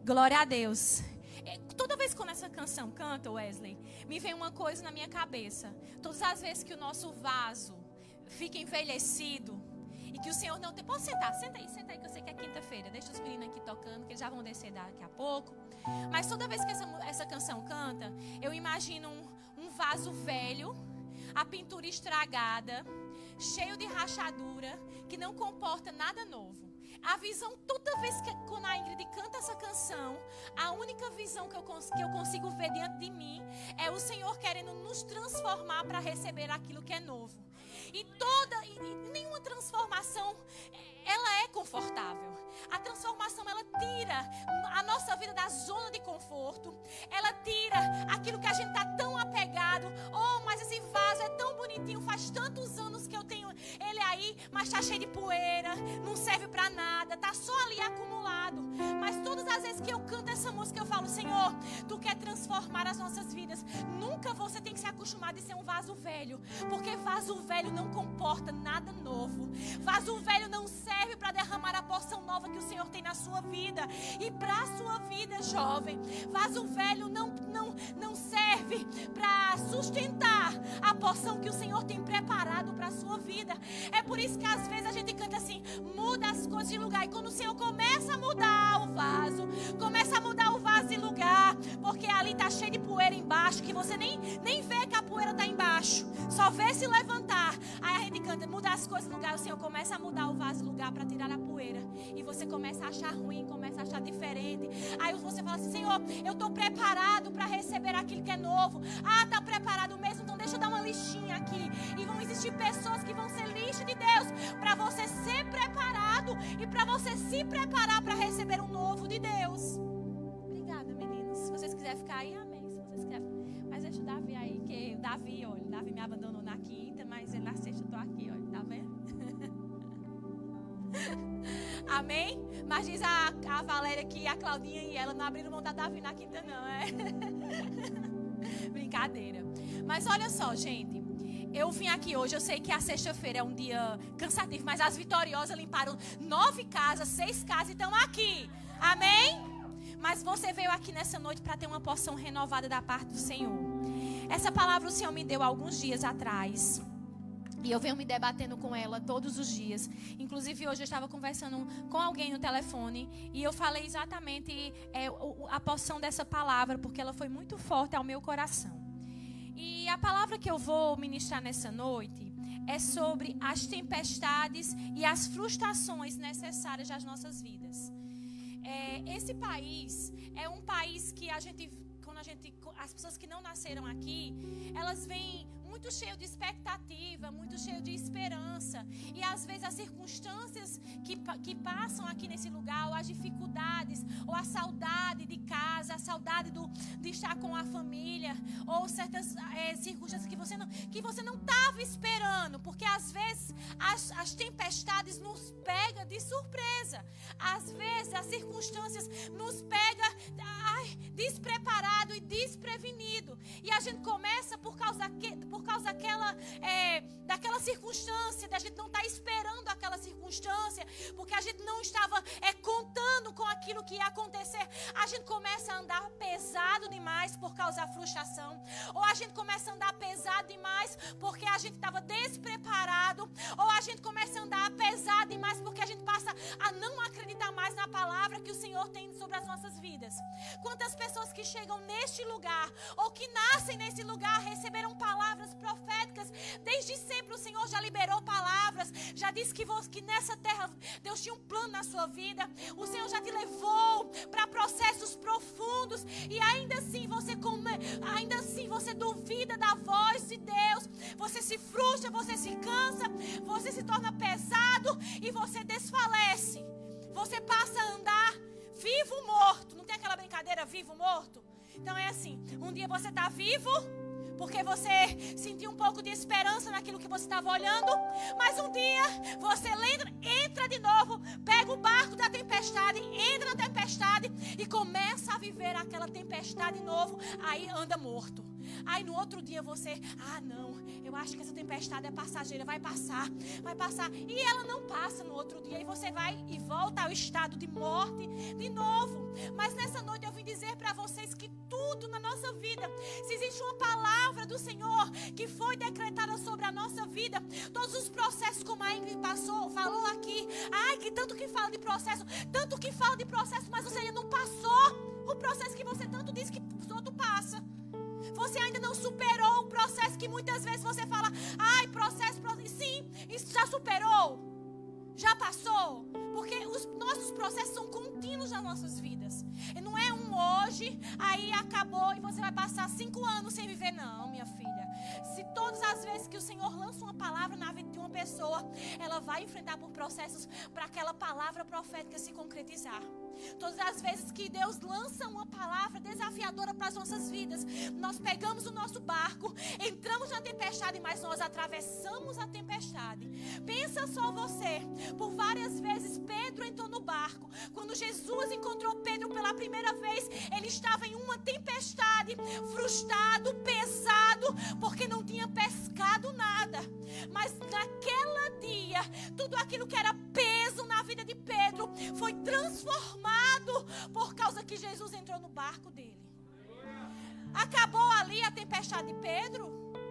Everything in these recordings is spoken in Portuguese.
Glória a Deus. Toda vez que essa canção canta, Wesley, me vem uma coisa na minha cabeça. Todas as vezes que o nosso vaso fica envelhecido e que o Senhor não tem... Pode sentar, senta aí que eu sei que é quinta-feira. Deixa os meninos aqui tocando, que eles já vão descer daqui a pouco. Mas toda vez que essa canção canta, eu imagino um vaso velho, a pintura estragada, cheio de rachadura, que não comporta nada novo. A visão, toda vez que quando a Ingrid canta essa canção, a única visão que eu consigo ver diante de mim é o Senhor querendo nos transformar para receber aquilo que é novo. E nenhuma transformação, ela é confortável. A transformação, ela tira a nossa vida da zona de conforto. Ela tira aquilo que a gente está tão apegado. Oh, mas esse vaso é tão bonitinho, faz tantos anos que eu tenho ele aí, mas está cheio de poeira, não serve para nada, está só ali acumulado. Mas todas as vezes que eu canto essa música, eu falo: Senhor, Tu quer transformar as nossas vidas. Nunca você tem que se acostumar de ser um vaso velho, porque vaso velho não comporta nada novo. Vaso velho não serve para derramar a porção nova que o Senhor tem na sua vida. E para a sua vida, jovem, vaso velho não serve para sustentar a porção que o Senhor tem preparado para a sua vida. É por isso que às vezes a gente canta assim: muda as coisas de lugar. E quando o Senhor começa a mudar o vaso, começa a mudar o vaso de lugar, porque ali está cheio de poeira embaixo, que você nem vê que a poeira está embaixo, só vê se levantar. Aí a gente canta: muda as coisas de lugar. O Senhor começa a mudar o vaso de lugar para tirar a poeira. E você começa a achar ruim, começa a achar diferente. Aí você fala assim: Senhor, eu estou preparado para receber aquilo que é novo. Ah, está preparado mesmo? Então deixa eu dar uma listinha aqui. E vão existir pessoas que vão ser lista de Deus para você ser preparado e para você se preparar para receber um novo de Deus. Obrigada, meninos. Se vocês quiserem ficar aí, amém. Se vocês quiserem, mas deixa o Davi aí, que o Davi, olha, o Davi me abandonou na quinta, mas na sexta eu tô aqui, olha, tá vendo? Amém? Mas diz a Valéria que a Claudinha e ela não abriram mão da Davi na quinta, não, é? Brincadeira. Mas olha só, gente. Eu vim aqui hoje, eu sei que a sexta-feira é um dia cansativo, mas as vitoriosas limparam 9 casas, 6 casas e estão aqui. Amém? Mas você veio aqui nessa noite para ter uma porção renovada da parte do Senhor. Essa palavra o Senhor me deu alguns dias atrás. E eu venho me debatendo com ela todos os dias. Inclusive hoje eu estava conversando com alguém no telefone. E eu falei exatamente a porção dessa palavra, porque ela foi muito forte ao meu coração. E a palavra que eu vou ministrar nessa noite é sobre as tempestades e as frustrações necessárias das nossas vidas. Esse país é um país que as pessoas que não nasceram aqui, elas vêm muito cheio de expectativa, muito cheio de esperança. E às vezes as circunstâncias que passam aqui nesse lugar, ou as dificuldades, ou a saudade de casa, a saudade de estar com a família, ou certas circunstâncias que você não estava esperando, porque às vezes as tempestades nos pegam de surpresa. Às vezes as circunstâncias nos pegam despreparado e desprevenido. E a gente começa por causa daquela circunstância, da gente não estar esperando aquela circunstância, porque a gente não estava contando com aquilo que ia acontecer. A gente começa a andar pesado demais por causa da frustração, ou a gente começa a andar pesado demais porque a gente estava despreparado, ou a gente começa a andar pesado demais porque a gente passa a não acreditar mais na palavra que o Senhor tem sobre as nossas vidas. Quantas pessoas que chegam neste lugar, ou que nascem nesse lugar, receberam palavras proféticas. Desde sempre o Senhor já liberou palavras, já disse que nessa terra Deus tinha um plano na sua vida. O Senhor já te levou para processos profundos, e ainda assim você duvida da voz de Deus. Você se frustra, você se cansa, você se torna pesado e você desfalece. Você passa a andar vivo morto. Não tem aquela brincadeira vivo morto? Então é assim, um dia você está vivo porque você sentiu um pouco de esperança naquilo que você estava olhando, mas um dia você entra de novo, pega o barco da tempestade, entra na tempestade e começa a viver aquela tempestade de novo, aí anda morto. Aí no outro dia você, não, eu acho que essa tempestade é passageira, vai passar, e ela não passa no outro dia, e você vai e volta ao estado de morte de novo. Mas nessa noite eu vim dizer para vocês que tudo na nossa vida, se existe uma palavra do Senhor que foi decretada sobre a nossa vida, todos os processos, como a Ingrid falou aqui, ai, que tanto que fala de processo, mas você ainda não passou o processo que você tanto diz que os outros passam. Você ainda não superou o processo que muitas vezes você fala, ai, processo. Sim, isso já superou, já passou. Porque os nossos processos são contínuos nas nossas vidas. E não é um hoje, aí acabou e você vai passar 5 anos sem viver. Não, minha filha. Se todas as vezes que o Senhor lança uma palavra na vida de uma pessoa, ela vai enfrentar por processos para aquela palavra profética se concretizar. Todas as vezes que Deus lança uma palavra desafiadora para as nossas vidas, nós pegamos o nosso barco, entramos na tempestade, mas nós atravessamos a tempestade. Pensa só você, por várias vezes Pedro entrou no barco. Quando Jesus encontrou Pedro pela primeira vez, ele estava em uma tempestade, frustrado, pesado, porque não tinha pescado nada. Mas naquela dia, tudo aquilo que era peso na vida de Pedro foi transformado por causa que Jesus entrou no barco dele. Acabou ali a tempestade de Pedro?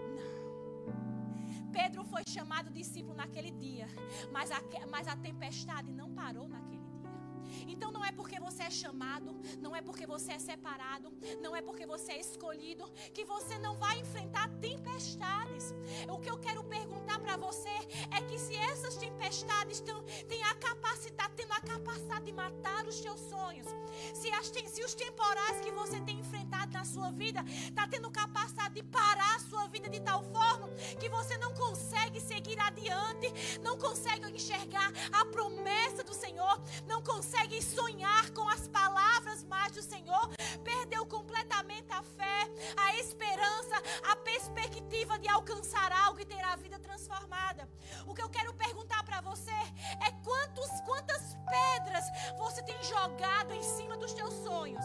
Não. Pedro foi chamado discípulo naquele dia, mas a tempestade não parou naquele dia. Então não é porque você é chamado, não é porque você é separado, não é porque você é escolhido, que você não vai enfrentar tempestades. O que eu quero perguntar para você é que se essas tempestades têm a capacidade de matar os seus sonhos, se os temporais que você tem enfrentado na sua vida está tendo capacidade de parar a sua vida de tal forma que você não consegue seguir adiante, não consegue enxergar a promessa do Senhor, não consegue sonhar com as palavras mais do Senhor, perdeu completamente a fé, a esperança, a perspectiva de alcançar algo e ter a vida transformada. O que eu quero perguntar para você é quantas pedras você tem jogado em cima dos teus sonhos?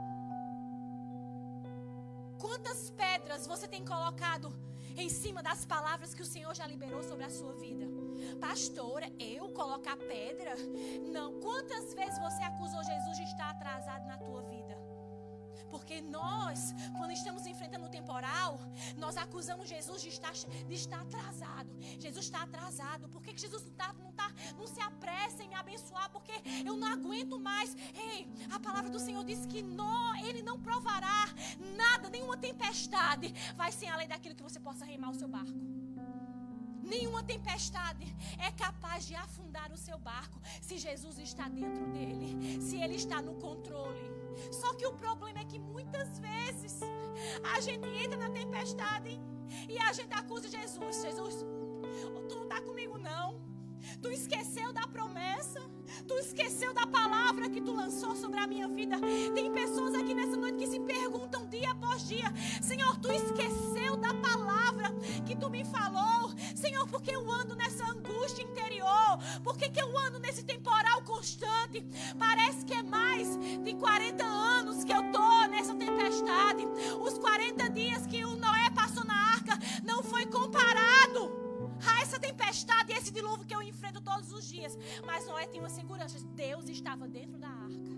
Quantas pedras você tem colocado em cima das palavras que o Senhor já liberou sobre a sua vida? Pastora, eu colocar pedra? Não. Quantas vezes você acusou Jesus de estar atrasado na tua vida? Porque nós, quando estamos enfrentando o temporal, nós acusamos Jesus de estar atrasado. Jesus está atrasado. Por que Jesus não se apressa em me abençoar? Porque eu não aguento mais. Ei, a palavra do Senhor diz que Ele não provará nada, nenhuma tempestade vai ser além daquilo que você possa remar o seu barco. Nenhuma tempestade é capaz de afundar o seu barco se Jesus está dentro dele, se Ele está no controle. Só que o problema é que muitas vezes a gente entra na tempestade e a gente acusa Jesus. Jesus, tu não está comigo não. Tu esqueceu da promessa. Tu esqueceu da palavra que tu lançou sobre a minha vida. Tem pessoas aqui nessa noite que se perguntam dia após dia: Senhor, tu esqueceu da palavra que tu me falou? Senhor, por que eu ando nessa angústia interior? Por que eu ando nesse temporal constante? Parece que é mais de 40 anos que eu tô nessa tempestade. Os 40 dias que o Noé passou na arca não foi comparado a essa tempestade e esse dilúvio que eu enfrento todos os dias. Mas Noé tinha uma segurança: Deus estava dentro da arca.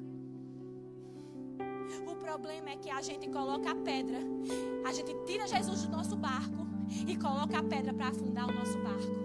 O problema é que a gente coloca a pedra, a gente tira Jesus do nosso barco e coloca a pedra para afundar o nosso barco.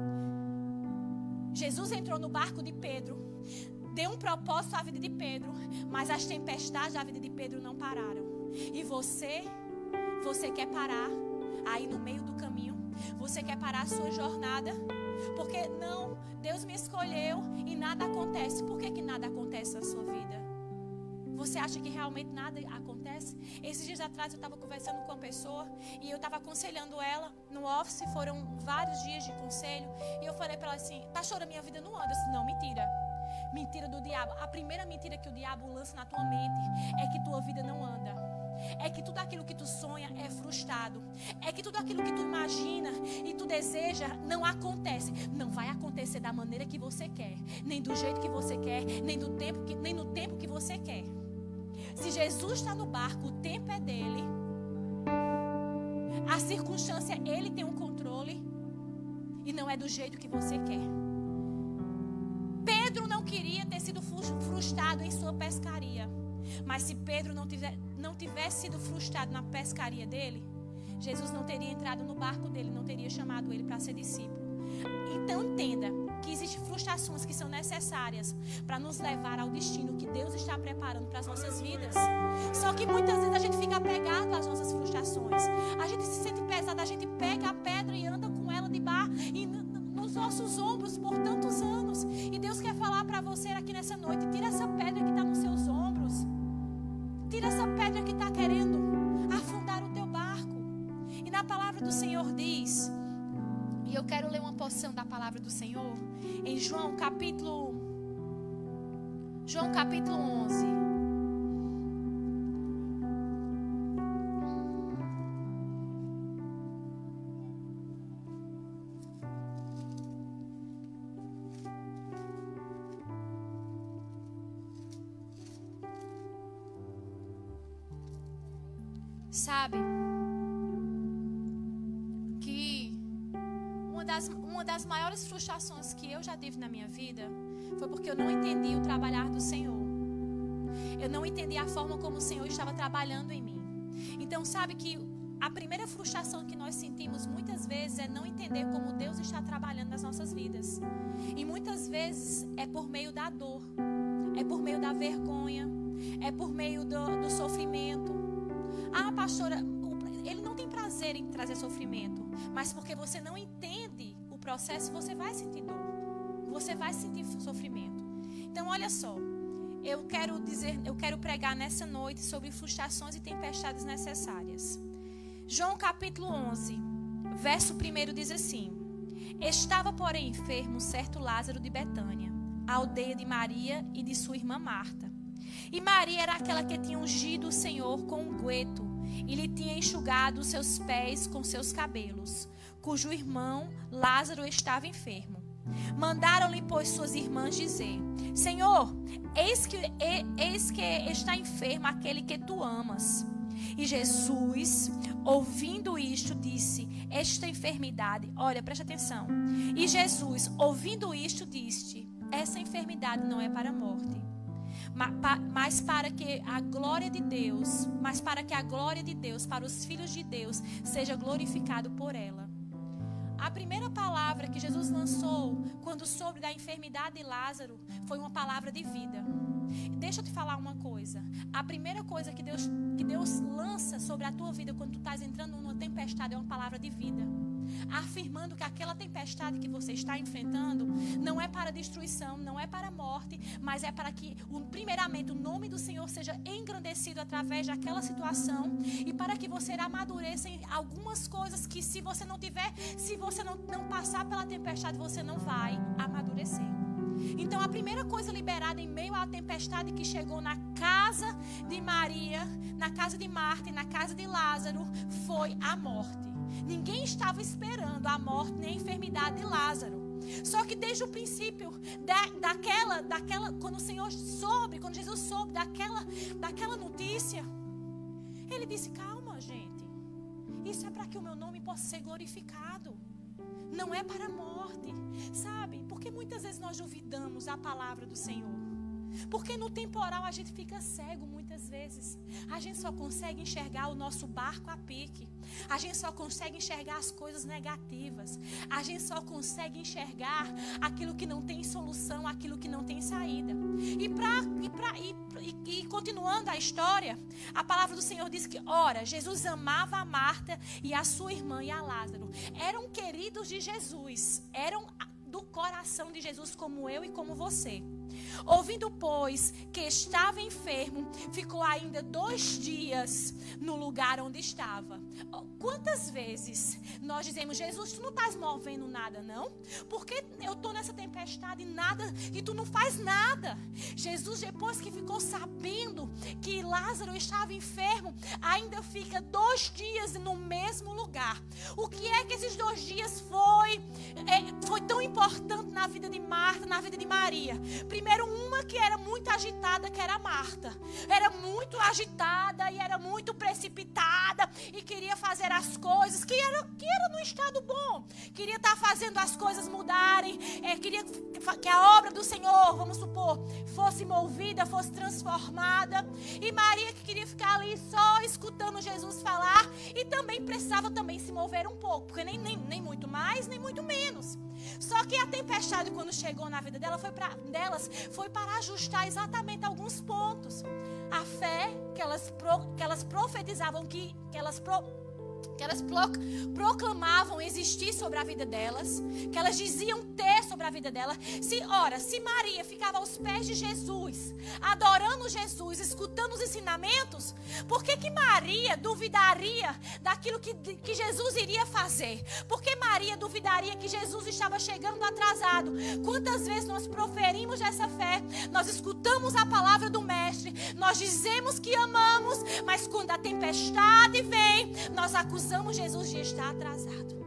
Jesus entrou no barco de Pedro, deu um propósito à vida de Pedro, mas as tempestades da vida de Pedro não pararam. E você quer parar aí no meio do caminho? Você quer parar a sua jornada? Porque não, Deus me escolheu e nada acontece. Por que nada acontece na sua vida? Você acha que realmente nada acontece? Esses dias atrás eu estava conversando com uma pessoa e eu estava aconselhando ela no office. Foram vários dias de conselho. E eu falei para ela assim: pastora, minha vida não anda. Eu disse: não, mentira. Mentira do diabo. A primeira mentira que o diabo lança na tua mente é que tua vida não anda. É que tudo aquilo que tu sonha é frustrado. É que tudo aquilo que tu imagina e tu deseja não acontece. Não vai acontecer da maneira que você quer, nem do jeito que você quer, nem no tempo que você quer. Se Jesus está no barco, o tempo é dele. A circunstância, ele tem um controle. E não é do jeito que você quer. Pedro não queria ter sido frustrado em sua pescaria. Mas se Pedro não tivesse sido frustrado na pescaria dele, Jesus não teria entrado no barco dele, não teria chamado ele para ser discípulo. Então entenda que existem frustrações que são necessárias para nos levar ao destino que Deus está preparando para as nossas vidas. Só que muitas vezes a gente fica apegado às nossas frustrações. A gente se sente pesado, a gente pega a pedra e anda com ela nos nossos ombros por tantos anos. E Deus quer falar para você aqui nessa noite: tira essa pedra que está nos seus ombros. Tira essa pedra que está querendo afundar o teu barco. E na palavra do Senhor diz, e eu quero ler uma porção da palavra do Senhor, em João capítulo 11. Sabe que uma das maiores frustrações que eu já tive na minha vida foi porque eu não entendi o trabalhar do Senhor. Eu não entendi a forma como o Senhor estava trabalhando em mim. Então sabe que a primeira frustração que nós sentimos muitas vezes é não entender como Deus está trabalhando nas nossas vidas. E muitas vezes é por meio da dor, é por meio da vergonha, é por meio do sofrimento. Ah, pastora, ele não tem prazer em trazer sofrimento, mas porque você não entende o processo, você vai sentir dor, você vai sentir sofrimento. Então olha só, eu quero pregar nessa noite sobre frustrações e tempestades necessárias. João capítulo 11, verso 1 diz assim: estava porém enfermo certo Lázaro de Betânia, a aldeia de Maria e de sua irmã Marta. E Maria era aquela que tinha ungido o Senhor com unguento e lhe tinha enxugado os seus pés com seus cabelos, cujo irmão Lázaro estava enfermo. Mandaram-lhe, pois, suas irmãs dizer: Senhor, eis que está enfermo aquele que tu amas. E Jesus, ouvindo isto, disse: esta enfermidade, olha, presta atenção. E Jesus, ouvindo isto, disse: essa enfermidade não é para a morte, mas para que a glória de Deus, para os filhos de Deus, seja glorificado por ela. A primeira palavra que Jesus lançou quando soube da enfermidade de Lázaro foi uma palavra de vida. Deixa eu te falar uma coisa. A primeira coisa que Deus lança sobre a tua vida quando tu estás entrando numa tempestade é uma palavra de vida, afirmando que aquela tempestade que você está enfrentando não é para destruição, não é para a morte, mas é para que, primeiramente, o nome do Senhor seja engrandecido através daquela situação, e para que você amadureça em algumas coisas que se você não passar pela tempestade, você não vai amadurecer. Então a primeira coisa liberada em meio à tempestade que chegou na casa de Maria, na casa de Marta e na casa de Lázaro foi a morte. Ninguém estava esperando a morte nem a enfermidade de Lázaro. Só que desde o princípio quando Jesus soube daquela notícia, ele disse: calma, gente, isso é para que o meu nome possa ser glorificado, não é para a morte. Sabe, porque muitas vezes nós duvidamos a palavra do Senhor. Porque no temporal a gente fica cego muitas vezes. A gente só consegue enxergar o nosso barco a pique. A gente só consegue enxergar as coisas negativas. A gente só consegue enxergar aquilo que não tem solução, aquilo que não tem saída. E continuando a história, a palavra do Senhor diz que, ora, Jesus amava a Marta e a sua irmã e a Lázaro. Eram queridos de Jesus, eram do coração de Jesus, como eu e como você. Ouvindo, pois, que estava enfermo, ficou ainda 2 dias no lugar onde estava. Quantas vezes nós dizemos: Jesus, tu não estás movendo nada, não? Porque eu estou nessa tempestade e tu não faz nada. Jesus, depois que ficou sabendo que Lázaro estava enfermo, ainda fica 2 dias no mesmo lugar. O que é que esses 2 dias foi tão importante na vida de Marta, na vida de Maria? Primeiro, uma que era muito agitada, que era Marta. Era muito agitada e era muito precipitada e queria fazer as coisas, que era no estado bom, queria estar fazendo as coisas mudarem, queria que a obra do Senhor, vamos supor, fosse movida, fosse transformada. E Maria que queria ficar ali só escutando Jesus falar e também precisava também se mover um pouco, porque nem muito mais, nem muito menos. Só que a tempestade, quando chegou na vida delas, foi para ajustar exatamente alguns pontos. A fé que elas profetizavam, que elas proclamavam existir sobre a vida delas, que elas diziam ter sobre a vida dela. Se Maria ficava aos pés de Jesus, adorando Jesus, escutando os ensinamentos, por que Maria duvidaria daquilo que Jesus iria fazer? Por que Maria duvidaria que Jesus estava chegando atrasado? Quantas vezes nós proferimos essa fé, nós escutamos a palavra do Mestre, nós dizemos que amamos, mas quando a tempestade vem, nós acusamos Jesus de estar atrasado.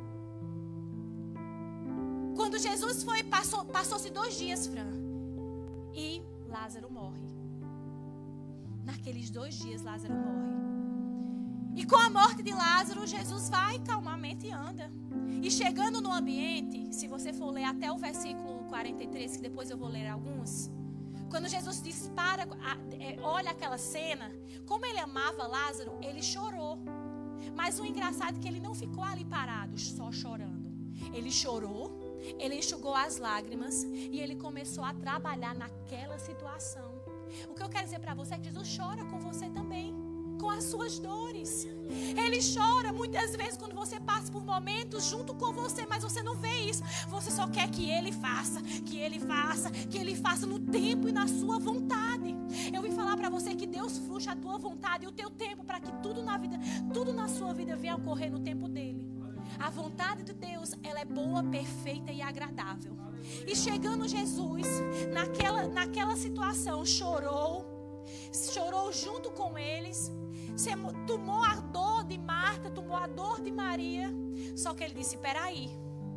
Quando Jesus passou-se 2 dias, Fran, e Lázaro morre. Naqueles 2 dias, Lázaro morre. E com a morte de Lázaro, Jesus vai calmamente e anda. E chegando no ambiente, se você for ler até o versículo 43, que depois eu vou ler alguns, quando Jesus dispara, olha aquela cena, como ele amava Lázaro, ele chorou. Mas o engraçado é que ele não ficou ali parado, só chorando. Ele chorou, ele enxugou as lágrimas e ele começou a trabalhar naquela situação. O que eu quero dizer para você é que Jesus chora com você também, com as suas dores. Ele chora muitas vezes quando você passa por momentos junto com você, mas você não vê isso. Você só quer que Ele faça, que Ele faça, que Ele faça no tempo e na sua vontade. Eu vim falar para você que Deus frustra a tua vontade e o teu tempo para que tudo na sua vida venha ocorrer no tempo dEle. A vontade de Deus, ela é boa, perfeita e agradável. E chegando Jesus, naquela situação, chorou junto com eles, tomou a dor de Marta, tomou a dor de Maria. Só que ele disse, peraí,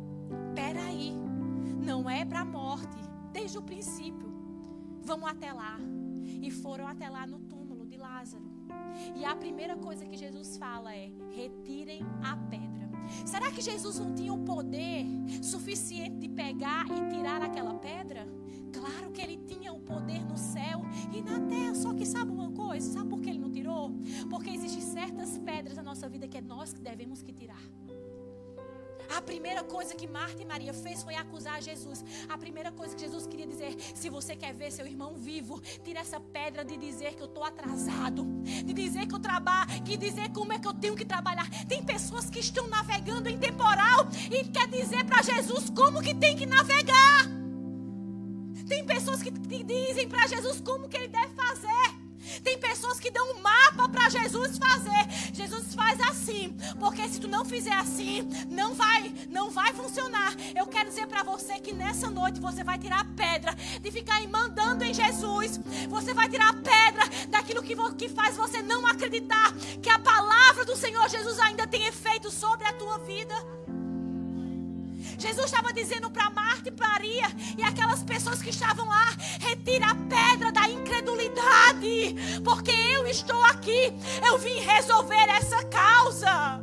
não é para a morte, desde o princípio, vamos até lá. E foram até lá no túmulo de Lázaro. E a primeira coisa que Jesus fala é, retirem a pedra. Será que Jesus não tinha o poder suficiente de pegar e tirar aquela pedra? Claro que ele tinha o poder no céu e na terra. Só que sabe uma coisa? Sabe por que ele não tirou? Porque existem certas pedras na nossa vida que é nós que devemos que tirar. A primeira coisa que Marta e Maria fez foi acusar Jesus. A primeira coisa que Jesus queria dizer, se você quer ver seu irmão vivo, tira essa pedra de dizer que eu estou atrasado, de dizer que eu trabalho, de dizer como é que eu tenho que trabalhar. Tem pessoas que estão navegando em temporal e quer dizer para Jesus como que tem que navegar. Tem pessoas que dizem para Jesus como que ele deve fazer. Tem pessoas que dão um mapa para Jesus fazer. Jesus faz assim, porque se tu não fizer assim, não vai funcionar. Eu quero dizer para você que nessa noite você vai tirar a pedra de ficar mandando em Jesus. Você vai tirar a pedra daquilo que faz você não acreditar que a palavra do Senhor Jesus ainda tem efeito sobre a tua vida. Jesus estava dizendo para Marta e Maria e aquelas pessoas que estavam lá, retira a pedra da incredulidade, porque eu estou aqui, eu vim resolver essa causa.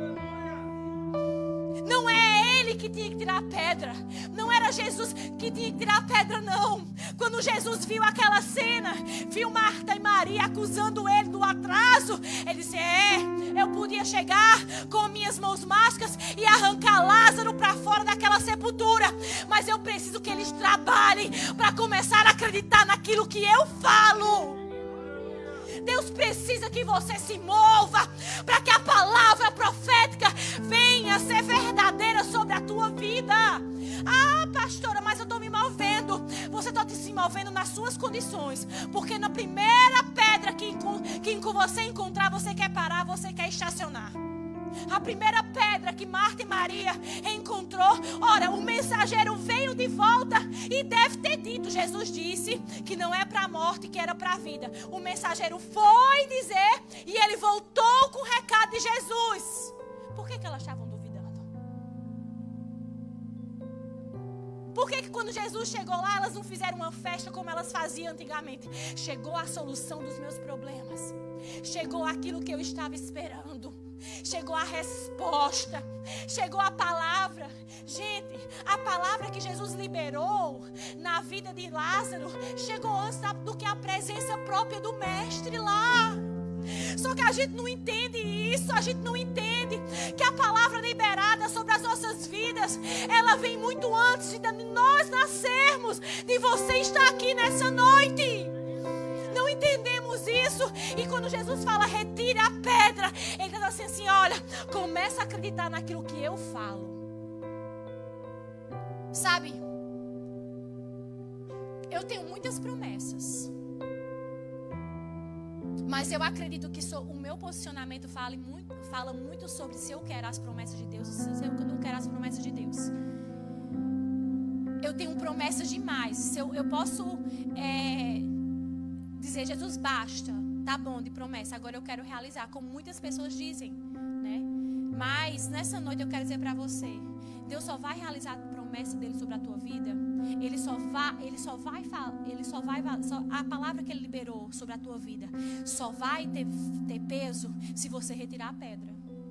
Não é ele que tinha que tirar a pedra, não era Jesus que tinha que tirar a pedra, não. Quando Jesus viu aquela cena, viu Marta e Maria acusando ele do atraso, ele disse, eu podia chegar com minhas mãos mágicas e arrancar Lázaro para fora daquela sepultura, mas eu preciso que eles trabalhem para começar a acreditar naquilo que eu falo. Deus precisa que você se mova para que a palavra profética venha ser verdadeira sobre a tua vida. Ah, pastora, mas eu estou me movendo. Você está se movendo nas suas condições, porque na primeira pedra que você encontrar, você quer parar, você quer estacionar. A primeira pedra que Marta e Maria encontrou, ora, o mensageiro veio de volta e deve ter dito, Jesus disse que não é para a morte, que era para a vida. O mensageiro foi dizer e ele voltou com o recado de Jesus. Por que elas estavam duvidando? Por que quando Jesus chegou lá, elas não fizeram uma festa como elas faziam antigamente? Chegou a solução dos meus problemas. Chegou aquilo que eu estava esperando. Chegou a resposta. Chegou a palavra. Gente, a palavra que Jesus liberou na vida de Lázaro chegou antes do que a presença própria do mestre lá. Só que a gente não entende isso. A gente não entende que a palavra liberada sobre as nossas vidas, ela vem muito antes de nós nascermos, de você estar aqui nessa noite. Não entendemos isso. E quando Jesus fala retire a pedra, ele está assim, olha, começa a acreditar naquilo que eu falo. Sabe, eu tenho muitas promessas, mas eu acredito que o meu posicionamento fala muito sobre se eu quero as promessas de Deus ou se eu não quero as promessas de Deus. Eu tenho promessas demais. Se eu posso dizer, Jesus, basta, tá bom de promessa, agora eu quero realizar, como muitas pessoas dizem, né? Mas nessa noite eu quero dizer para você, Deus só vai realizar a promessa dele sobre a tua vida. A palavra que ele liberou sobre a tua vida só vai ter peso se você retirar a pedra.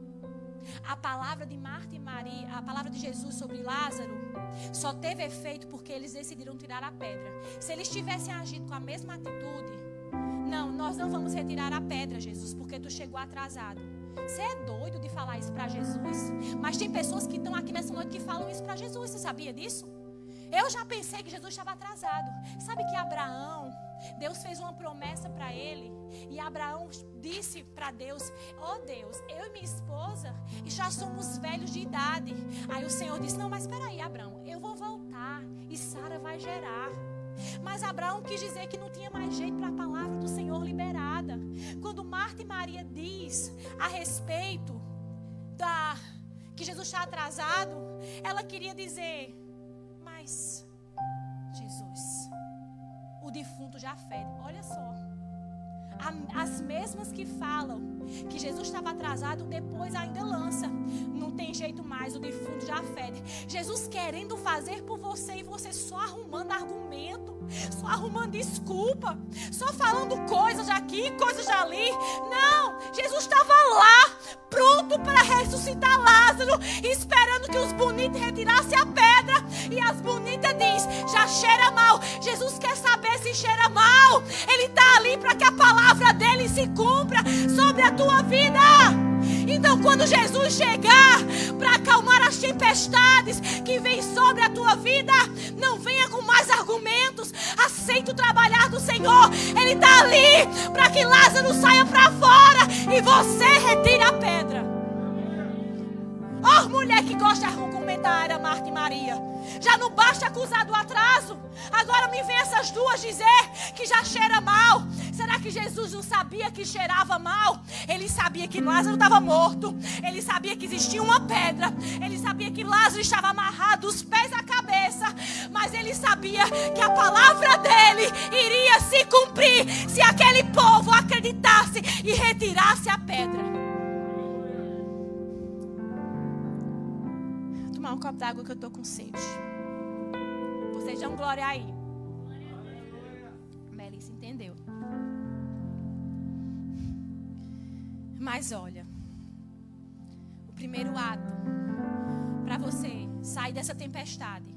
A palavra de Marta e Maria, a palavra de Jesus sobre Lázaro, só teve efeito porque eles decidiram tirar a pedra. Se eles tivessem agido com a mesma atitude, não, nós não vamos retirar a pedra, Jesus, porque tu chegou atrasado. Você é doido de falar isso para Jesus? Mas tem pessoas que estão aqui nessa noite que falam isso para Jesus. Você sabia disso? Eu já pensei que Jesus estava atrasado. Sabe que Abraão, Deus fez uma promessa para ele. E Abraão disse para Deus, oh Deus, eu e minha esposa já somos velhos de idade. Aí o Senhor disse, não, mas espera aí, Abraão, eu vou voltar e Sara vai gerar. Mas Abraão quis dizer que não tinha mais jeito para a palavra do Senhor liberada. Quando Marta e Maria diz a respeito que Jesus está atrasado, ela queria dizer, mas Jesus, o defunto já fede. Olha só, as mesmas que falam que Jesus estava atrasado, depois ainda lança, não tem jeito mais, o defunto já fede. Jesus querendo fazer por você e você só arrumando argumento, só arrumando desculpa, só falando coisas aqui, coisas ali. Não, Jesus estava lá, pronto para ressuscitar Lázaro, esperando que os bonitos retirassem a pedra. E as bonitas diz, já cheira mal. Jesus quer saber se cheira mal. Ele está ali para que a palavra dele se cumpra sobre a tua vida. Então quando Jesus chegar para acalmar as tempestades que vêm sobre a tua vida, não venha com mais argumentos. Aceita o trabalhar do Senhor. Ele está ali para que Lázaro saia para fora e você retire a pedra. Oh, mulher que gosta de argumentar, era Marta e Maria. Já não basta acusar do atraso, agora me vem essas duas dizer que já cheira mal. Será que Jesus não sabia que cheirava mal? Ele sabia que Lázaro estava morto. Ele sabia que existia uma pedra. Ele sabia que Lázaro estava amarrado dos pés à cabeça. Mas ele sabia que a palavra dele iria se cumprir se aquele povo acreditasse e retirasse a pedra. Vou tomar um copo d'água que eu estou com sede. Vocês dão glória aí. Melissa entendeu. Mas olha, o primeiro ato para você sair dessa tempestade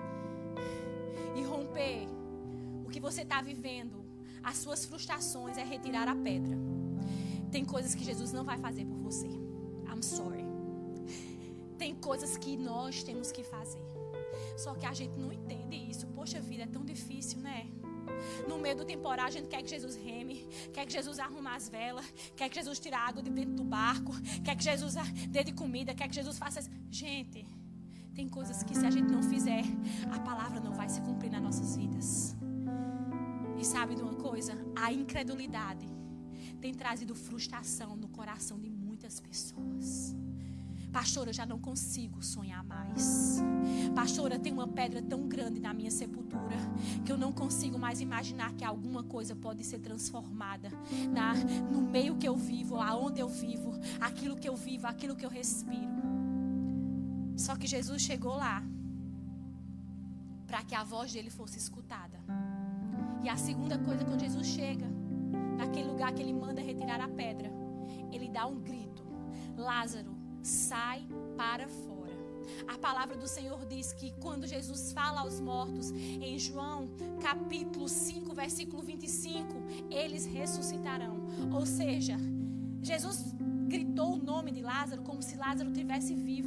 e romper o que você está vivendo, as suas frustrações, é retirar a pedra. Tem coisas que Jesus não vai fazer por você. I'm sorry. Tem coisas que nós temos que fazer. Só que a gente não entende isso. Poxa vida, é tão difícil, né? No meio do temporal a gente quer que Jesus reme, quer que Jesus arrume as velas, quer que Jesus tire a água de dentro do barco, quer que Jesus dê de comida, quer que Jesus faça isso. Gente, tem coisas que se a gente não fizer, a palavra não vai se cumprir nas nossas vidas. E sabe de uma coisa? A incredulidade tem trazido frustração no coração de muitas pessoas. Pastora, eu já não consigo sonhar mais. Pastora, tem uma pedra tão grande na minha sepultura que eu não consigo mais imaginar que alguma coisa pode ser transformada no meio que eu vivo, aonde eu vivo, aquilo que eu vivo, aquilo que eu respiro. Só que Jesus chegou lá para que a voz dele fosse escutada. E a segunda coisa, quando Jesus chega naquele lugar que ele manda retirar a pedra, ele dá um grito: Lázaro, sai para fora. A palavra do Senhor diz que quando Jesus fala aos mortos, em João capítulo 5, versículo 25, eles ressuscitarão. Ou seja, Jesus gritou o nome de Lázaro como se Lázaro estivesse vivo.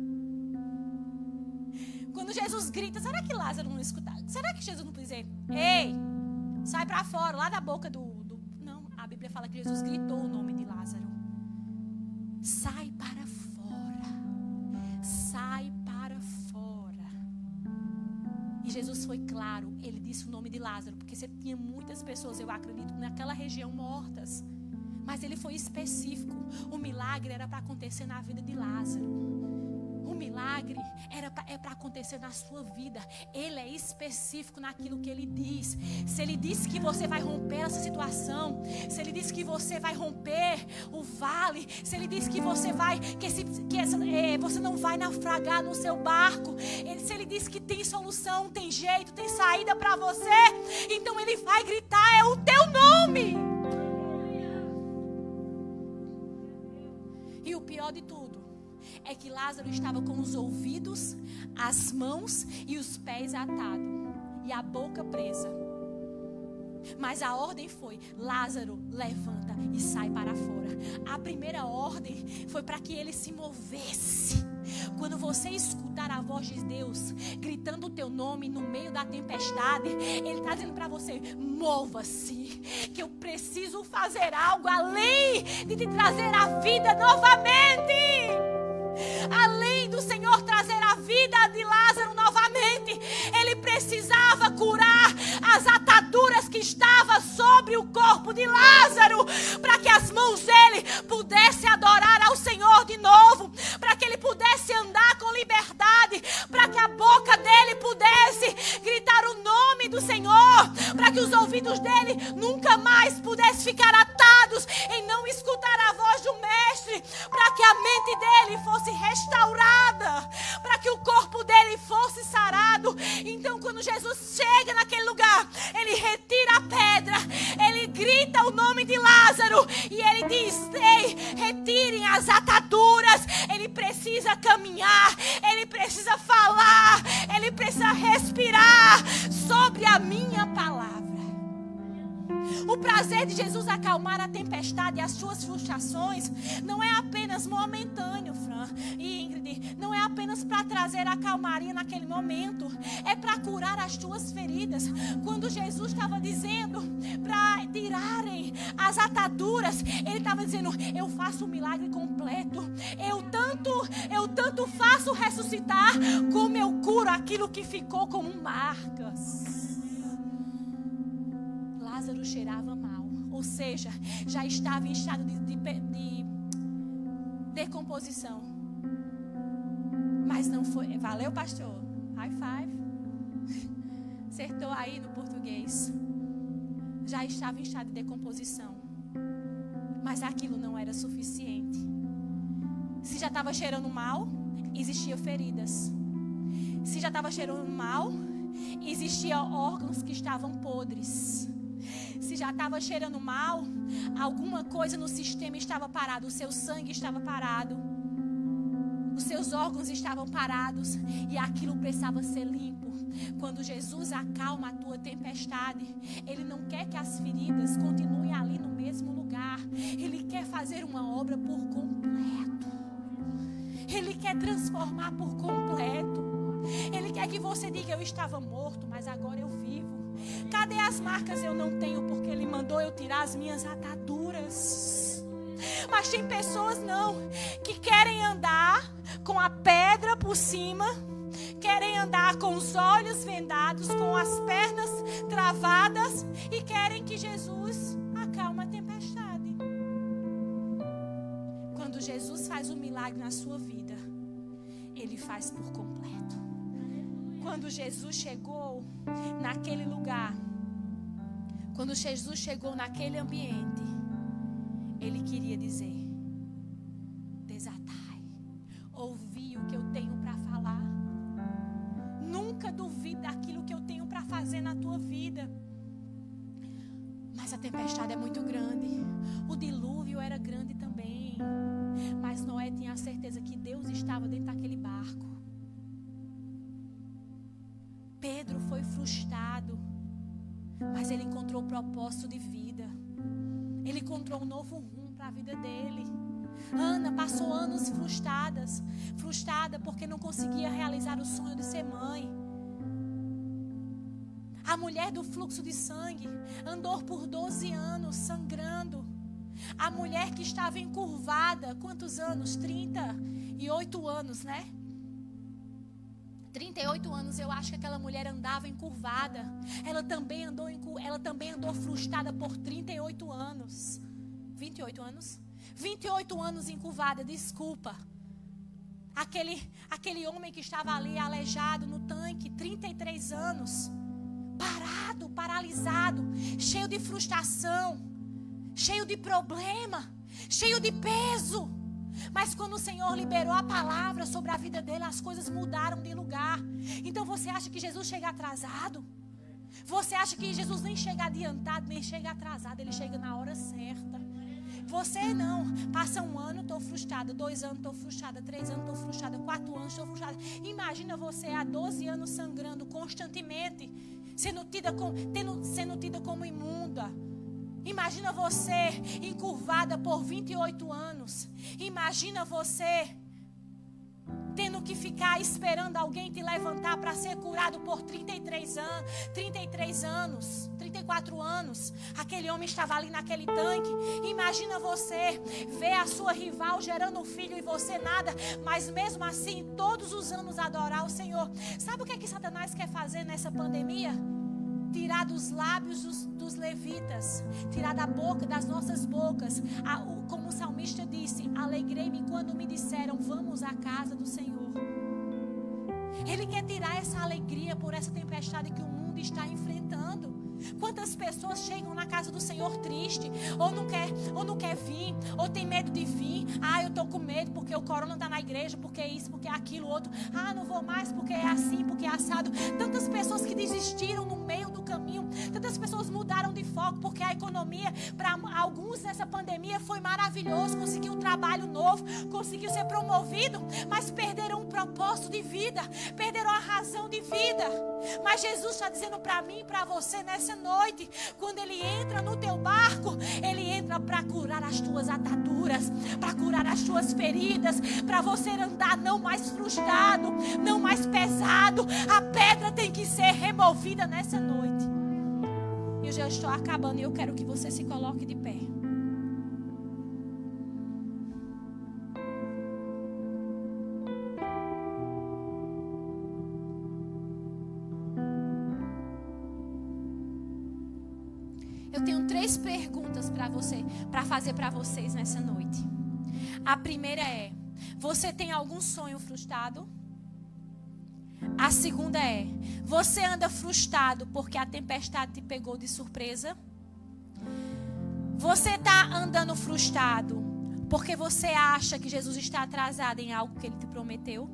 Quando Jesus grita, será que Lázaro não escutava? Será que Jesus não podia dizer: ei, sai para fora, lá da boca do... Não, a Bíblia fala que Jesus gritou o nome de Lázaro. Sai para fora. Sai para fora. E Jesus foi claro, ele disse o nome de Lázaro, porque você tinha muitas pessoas, eu acredito, naquela região mortas. Mas ele foi específico. O milagre era para acontecer na vida de Lázaro. O milagre é para acontecer na sua vida. Ele é específico naquilo que ele diz. Se ele disse que você vai romper essa situação, se ele disse que você vai romper o vale, se ele disse que você vai, você não vai naufragar no seu barco, se ele disse que tem solução, tem jeito, tem saída para você, então ele vai gritar: é o teu nome. E o pior de tudo é que Lázaro estava com os ouvidos, as mãos e os pés atados e a boca presa. Mas a ordem foi: Lázaro, levanta e sai para fora. A primeira ordem foi para que ele se movesse. Quando você escutar a voz de Deus gritando o teu nome no meio da tempestade, Ele está dizendo para você: mova-se, que eu preciso fazer algo além de te trazer a vida novamente. Além do Senhor trazer a vida de Lázaro novamente, Ele precisava curar as ataduras que estavam sobre o corpo de Lázaro, para que as mãos dele pudessem adorar ao Senhor de novo, para que ele pudesse andar com liberdade, para que a boca dele pudesse gritar o nome do Senhor, para que os ouvidos dele nunca mais pudessem ficar atados em não escutar a voz do Mestre, para que a mente dele fosse restaurada, para que o corpo dele fosse sarado. Então, quando Jesus chega naquele lugar, ele retira a pedra, ele grita o nome de Lázaro e ele diz: ei, retirem as ataduras. Ele precisa caminhar, ele precisa falar, ele precisa respirar sobre a minha palavra. O prazer de Jesus acalmar a tempestade e as suas frustrações não é apenas momentâneo, Fran e Ingrid. Não é apenas para trazer a calmaria naquele momento. É para curar as tuas feridas. Quando Jesus estava dizendo para tirarem as ataduras, Ele estava dizendo: eu faço o milagre completo. Eu tanto faço ressuscitar, como eu curo aquilo que ficou como marcas. Lázaro cheirava mal, ou seja, já estava em estado de decomposição. Mas não foi. Valeu, pastor. High five. Acertou aí no português. Já estava em estado de decomposição. Mas aquilo não era suficiente. Se já estava cheirando mal, existiam feridas. Se já estava cheirando mal, existiam órgãos que estavam podres. Se já estava cheirando mal, alguma coisa no sistema estava parado. O seu sangue estava parado, os seus órgãos estavam parados, e aquilo precisava ser limpo. Quando Jesus acalma a tua tempestade, Ele não quer que as feridas continuem ali no mesmo lugar. Ele quer fazer uma obra por completo. Ele quer transformar por completo. Ele quer que você diga: eu estava morto, mas agora eu vivo. Cadê as marcas? Eu não tenho, porque Ele mandou eu tirar as minhas ataduras. Mas tem pessoas que querem andar com a pedra por cima, querem andar com os olhos vendados, com as pernas travadas, e querem que Jesus acalme a tempestade. Quando Jesus faz um milagre na sua vida, Ele faz por completo. Quando Jesus chegou naquele lugar, quando Jesus chegou naquele ambiente, Ele queria dizer: desatai, ouvi o que eu tenho para falar. Nunca duvide daquilo tempestade é muito grande. O dilúvio era grande também. Mas Noé tinha a certeza que Deus estava dentro daquele barco. Pedro foi frustrado, mas ele encontrou o propósito de vida. Ele encontrou um novo rumo para a vida dele. Ana passou anos frustrada porque não conseguia realizar o sonho de ser mãe. A mulher do fluxo de sangue andou por 12 anos sangrando. A mulher que estava encurvada, quantos anos? 38 anos, né? 38 anos, eu acho que aquela mulher andava encurvada. Ela também andou frustrada por 38 anos. 28 anos? 28 anos encurvada, desculpa. Aquele homem que estava ali aleijado no tanque, 33 anos. Parado, paralisado, cheio de frustração, cheio de problema, cheio de peso. Mas quando o Senhor liberou a palavra sobre a vida dele, as coisas mudaram de lugar. Então você acha que Jesus chega atrasado? Você acha que Jesus nem chega adiantado, nem chega atrasado? Ele chega na hora certa. Você não. Passa um ano, estou frustrada. 2 anos, estou frustrada. 3 anos, estou frustrada. 4 anos, estou frustrada. Imagina você há 12 anos sangrando constantemente, sendo tida como imunda. Imagina você encurvada por 28 anos. Imagina você tendo que ficar esperando alguém te levantar para ser curado por 33 anos, 34 anos. Aquele homem estava ali naquele tanque. Imagina você ver a sua rival gerando um filho e você nada, mas mesmo assim todos os anos adorar o Senhor. Sabe o que Satanás quer fazer nessa pandemia? Tirar dos lábios dos levitas, tirar da boca, das nossas bocas, como o salmista disse: alegrei-me quando me disseram, vamos à casa do Senhor. Ele quer tirar essa alegria por essa tempestade que o mundo está enfrentando. Quantas pessoas chegam na casa do Senhor triste, ou não quer vir, ou tem medo de vir. Eu estou com medo porque o corona está na igreja, porque é isso, porque é aquilo, outro. Não vou mais porque é assim, porque é assado. Tantas pessoas que desistiram no meio do caminho. Tantas pessoas mudaram de foco porque a economia, para alguns nessa pandemia, foi maravilhoso. Conseguiu um trabalho novo, conseguiu ser promovido, mas perderam um propósito de vida, perderam a razão de vida. Mas Jesus está dizendo para mim e para você nessa noite, quando Ele entra no teu barco, Ele entra para curar as tuas ataduras, para curar as tuas feridas, para você andar não mais frustrado, não mais pesado. A pedra tem que ser removida nessa noite. Eu já estou acabando e eu quero que você se coloque de pé. Eu tenho 3 perguntas para fazer para vocês nessa noite. A primeira é: você tem algum sonho frustrado? A segunda é: você anda frustrado porque a tempestade te pegou de surpresa? Você está andando frustrado porque você acha que Jesus está atrasado em algo que Ele te prometeu?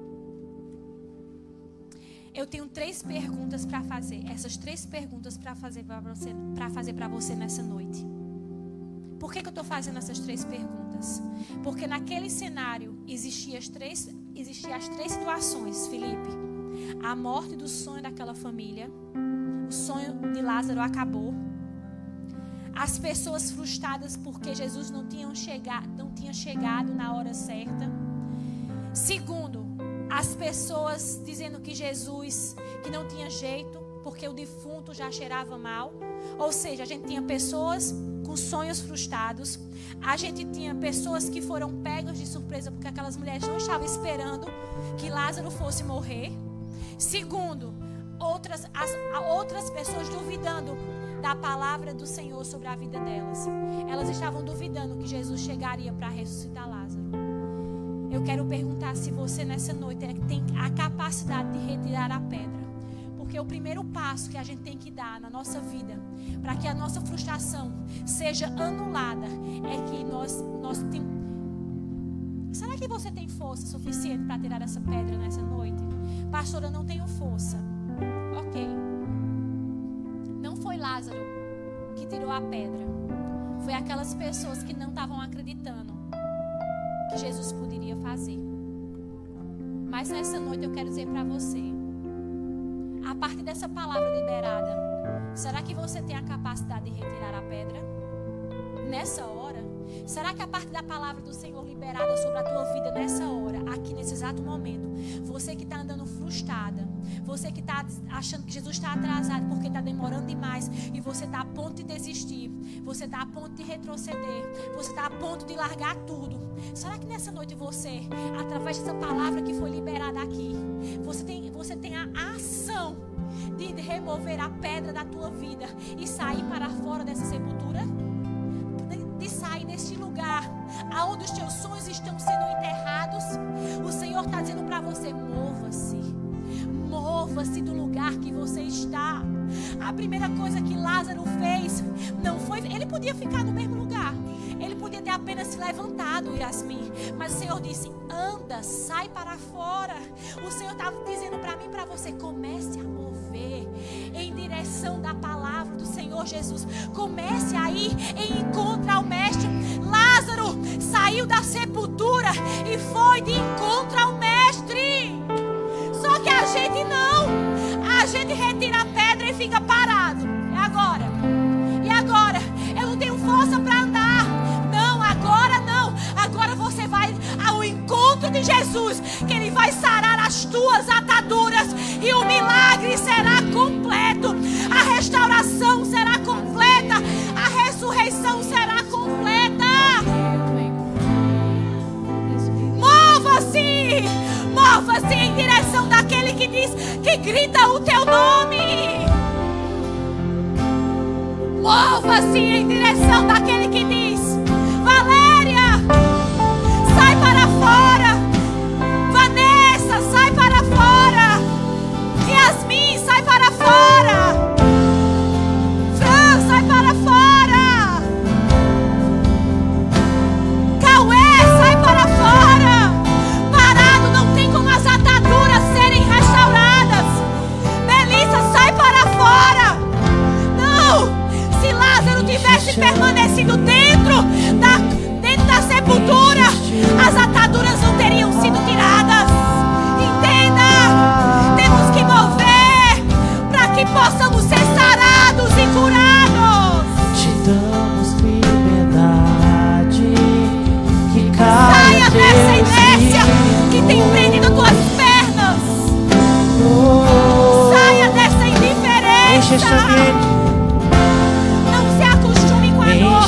Eu tenho 3 perguntas para fazer. Essas 3 perguntas para fazer para você nessa noite. Por que eu estou fazendo essas 3 perguntas? Porque naquele cenário existiam as 3 situações, Felipe. A morte do sonho daquela família. O sonho de Lázaro acabou. As pessoas frustradas porque Jesus não tinha chegado na hora certa. Segundo, as pessoas dizendo que Jesus, que não tinha jeito, porque o defunto já cheirava mal. Ou seja, a gente tinha pessoas com sonhos frustrados. A gente tinha pessoas que foram pegas de surpresa, porque aquelas mulheres não estavam esperando que Lázaro fosse morrer. Segundo, outras pessoas duvidando da palavra do Senhor sobre a vida delas. Elas estavam duvidando que Jesus chegaria para ressuscitar Lázaro. Eu quero perguntar se você nessa noite tem a capacidade de retirar a pedra. Porque o primeiro passo que a gente tem que dar na nossa vida, para que a nossa frustração seja anulada, é que nós temos... Será que você tem força suficiente para tirar essa pedra nessa noite? Pastora, eu não tenho força. Ok. Não foi Lázaro que tirou a pedra foi aquelas pessoas que não estavam acreditando que Jesus poderia fazer. Mas nessa noite eu quero dizer para você, a partir dessa palavra liberada, será que você tem a capacidade de retirar a pedra? Nessa hora, será que a partir da palavra do Senhor liberada sobre a tua vida nessa hora, aqui nesse exato momento, você que está andando frustrada, você que está achando que Jesus está atrasado porque está demorando demais e você está a ponto de desistir, você está a ponto de retroceder, você está a ponto de largar tudo, será que nessa noite você, através dessa palavra que foi liberada aqui, você tem a ação de remover a pedra da tua vida e sair para fora dessa sepultura? De sair deste lugar aonde os teus sonhos estão sendo enterrados? O Senhor está dizendo para você: mova-se do lugar que você está. A primeira coisa que Lázaro fez não foi, ele podia ficar no mesmo lugar, ele podia ter apenas se levantado, Yasmin, mas o Senhor disse: anda, sai para fora. O Senhor estava dizendo para mim e para você: comece a mover em direção da palavra do Senhor Jesus, comece a ir em encontro ao Mestre. Lázaro saiu da sepultura e foi de encontro ao Mestre. Só que a gente não, a gente retira a pedra e fica parado. E agora? Eu não tenho força para andar. Não, agora não. Agora você vai ao encontro de Jesus, que Ele vai sarar as tuas ataduras e o milagre será completo. A restauração será completa. A ressurreição será completa. Mova-se! Mova-se em direção daquele que diz, que grita o teu nome. Mova-se em direção daquele que diz: Valéria, sai para fora. Vanessa, sai para fora. Yasmin, sai para fora. Fran, sai para fora. Cauê, sai para fora. Parado, não tem como as ataduras serem restauradas. Melissa, sai para fora. Não! Se Lázaro tivesse permanecido dentro da sepultura, as ataduras não teriam sido tiradas. Entenda! Temos que mover para que possamos ser sarados e curados. Te damos liberdade. Que saia dessa inércia que tem prendido tuas pernas. Saia dessa indiferença. Não se acostume com a dor.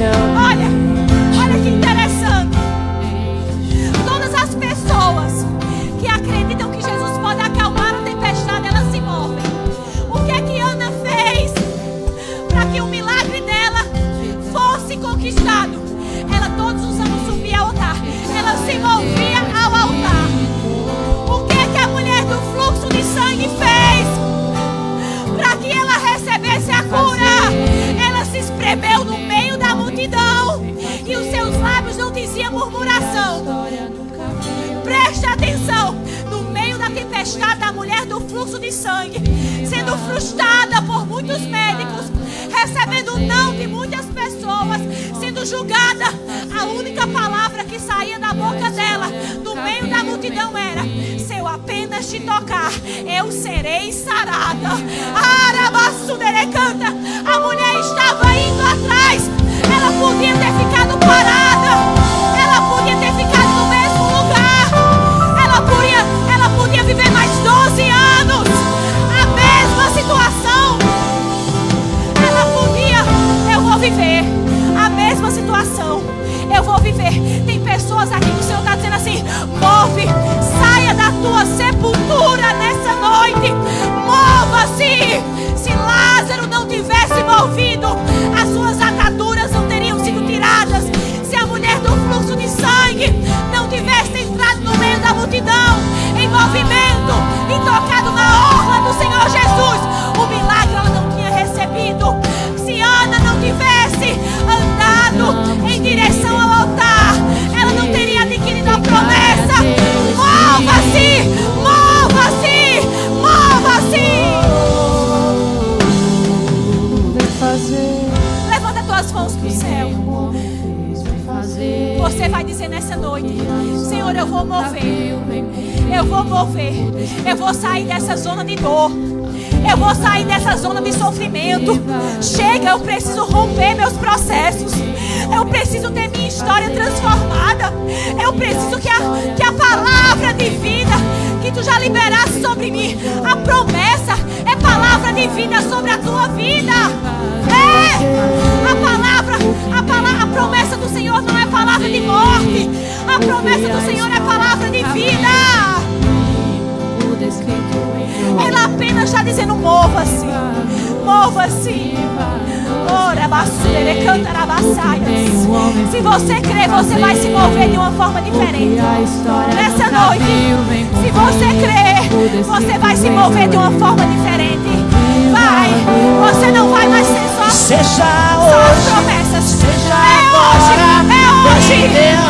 Olha que interessante. Todas as pessoas que acreditam que Jesus pode acalmar a tempestade, elas se movem. O que é que Ana fez para que o milagre dela fosse conquistado? Ela todos os anos subia ao altar. Ela se movia ao altar. O que é que a mulher do fluxo de sangue fez para que ela recebesse a cura? Ela se espremeu no meio da multidão e os seus lábios não diziam murmuração. Preste atenção. No meio da tempestade, a mulher do fluxo de sangue, sendo frustrada por muitos médicos, recebendo não de muitas pessoas, sendo julgada, a única palavra que saía da boca dela no meio da multidão era: se eu apenas te tocar, eu serei sarada. Arabassudere canta. A mulher estava indo atrás. Ela podia ter ficado parada. Ela podia ter ficado no mesmo lugar. Ela podia viver mais 12 anos. A mesma situação. Ela podia. Eu vou viver a mesma situação. Eu vou viver. Tem pessoas aqui que o Senhor está dizendo assim: move, saia da tua sepultura nessa noite. Mova-se. Se Lázaro não tivesse movido, as suas ataduras não teriam sido tiradas. Se a mulher do fluxo de sangue não tivesse entrado no meio da multidão, em movimento e tocado na orla do Senhor Jesus, o milagre ela não tinha recebido. Se Ana não tivesse andado em direção ao altar, ela não teria adquirido a promessa. Mova-se! Mova-se! Mova-se! fazer você vai dizer nessa noite: Senhor, eu vou mover. Eu vou mover. Eu vou sair dessa zona de dor. Eu vou sair dessa zona de sofrimento. Chega, eu preciso romper meus processos. Eu preciso ter minha história transformada. Eu preciso que a palavra de vida que tu já liberaste sobre mim, a promessa é palavra de vida sobre a tua vida. A promessa do Senhor não é palavra de morte. A promessa do Senhor é palavra de vida. Ela apenas está dizendo: mova-se, mova-se. Se você crer, você vai se mover de uma forma diferente. Nessa noite, se você crer, você vai se mover de uma forma diferente. Vai, você não vai mais ser só as promessas. Seja hoje.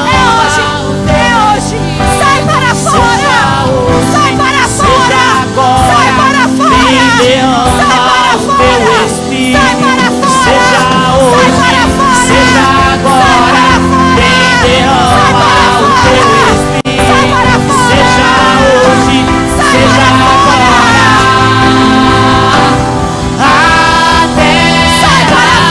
Sai para fora. Sai para fora. Sai para fora. Sai para fora. Sai para fora. Seja hoje, seja agora, vem derrama o teu Espírito. Seja hoje, seja agora, até sai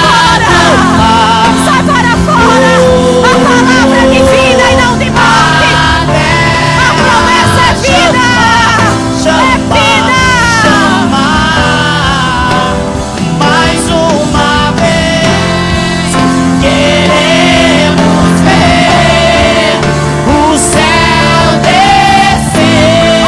para fora. A palavra é de vida e não de morte. A promessa é vida. É vida. mais uma vez. Queremos ver o céu descer,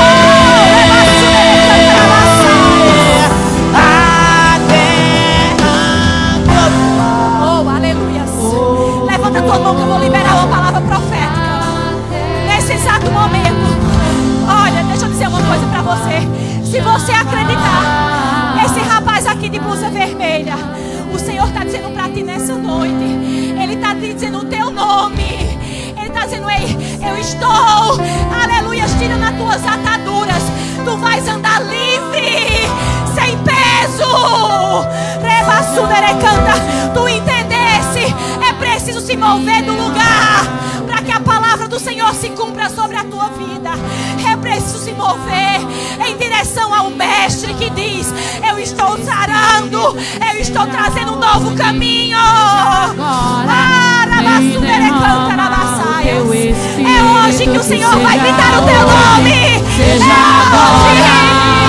a terra. Oh, aleluia. Levanta a tua mão que eu vou liberar uma palavra profética nesse exato momento. Olha, deixa eu dizer uma coisa pra você. Se você acreditar, esse rapaz aqui de blusa vermelha, o Senhor está dizendo pra ti nessa noite. Ele está te dizendo o teu nome. Ele está dizendo: ei, eu estou, aleluia, tirando as tuas ataduras. Tu vais andar livre, sem peso. Tu entendesse? É preciso se mover do lugar para que a palavra do Senhor se cumpra sobre a tua vida. É preciso se mover em direção ao Mestre que diz: eu estou sarando, eu estou trazendo um novo caminho. É hoje que o Senhor vai gritar o teu nome. É hoje.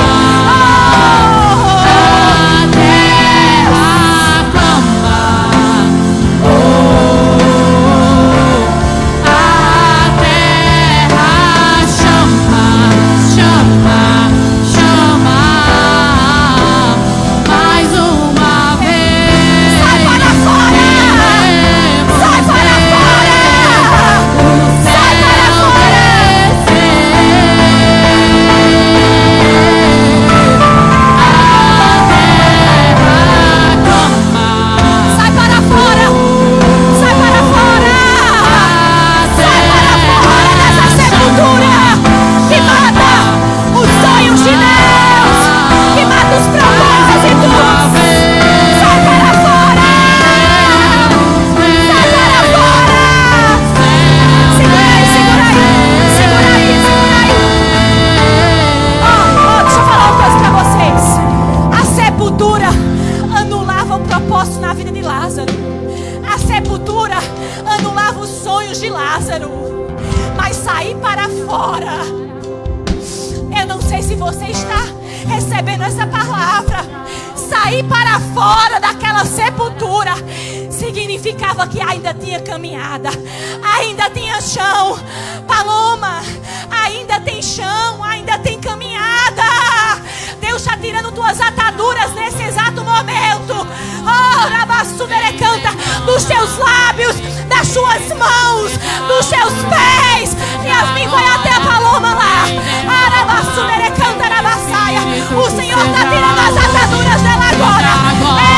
Significava que ainda tinha caminhada, ainda tinha chão. Paloma, ainda tem chão, ainda tem caminhada. Deus está tirando tuas ataduras nesse exato momento. Oh, Rabassunere canta dos teus lábios, das suas mãos, dos teus pés. Yasmin vai até a paloma lá. Rabassunere canta na bassaia. O Senhor está tirando as ataduras dela agora.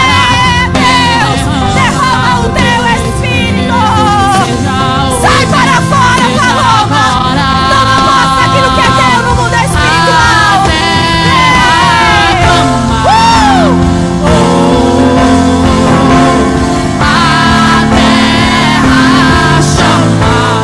Derrama o teu Espírito. Sai para fora, paloma. Toma posse daquilo que é teu no mundo espiritual. A terra chama.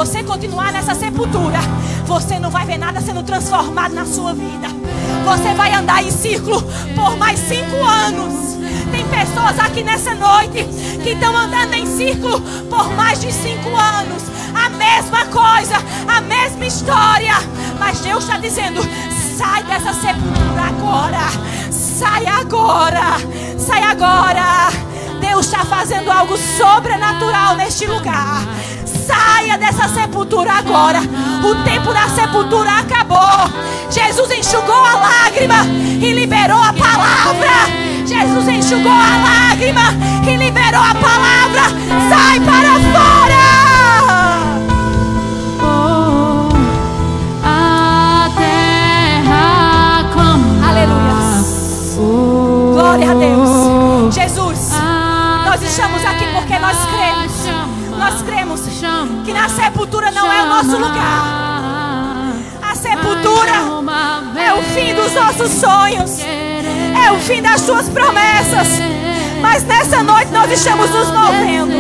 você continuar nessa sepultura, você não vai ver nada sendo transformado na sua vida. Você vai andar em círculo por mais 5 anos. Tem pessoas aqui nessa noite que estão andando em círculo por mais de 5 anos. A mesma coisa, a mesma história. Mas Deus está dizendo: sai dessa sepultura agora. Sai agora. Sai agora. Deus está fazendo algo sobrenatural neste lugar. Saia dessa sepultura agora. O tempo da sepultura acabou. Jesus enxugou a lágrima e liberou a palavra. Jesus enxugou a lágrima e liberou a palavra. Sai para fora. A terra clama. Aleluia. Glória a Deus. Jesus, nós estamos aqui porque nós cremos. Nós cremos que na sepultura não é o nosso lugar. A sepultura é o fim dos nossos sonhos. É o fim das suas promessas. Mas nessa noite nós estamos nos movendo.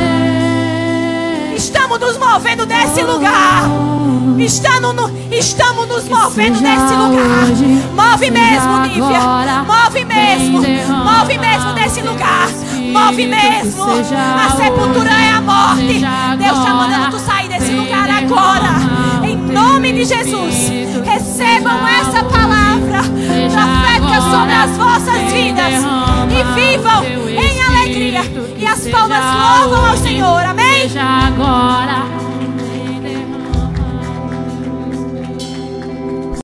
Estamos nos movendo desse lugar. Estamos nos movendo desse lugar. Move mesmo, Nívia. Move mesmo. Move mesmo desse lugar. Move mesmo. A sepultura é a morte. Deus está mandando tu sair desse lugar agora. Em nome de Jesus. Recebam essa palavra profética sobre as vossas vidas. E vivam em alegria. E as palmas louvam ao Senhor. Amém? Agora.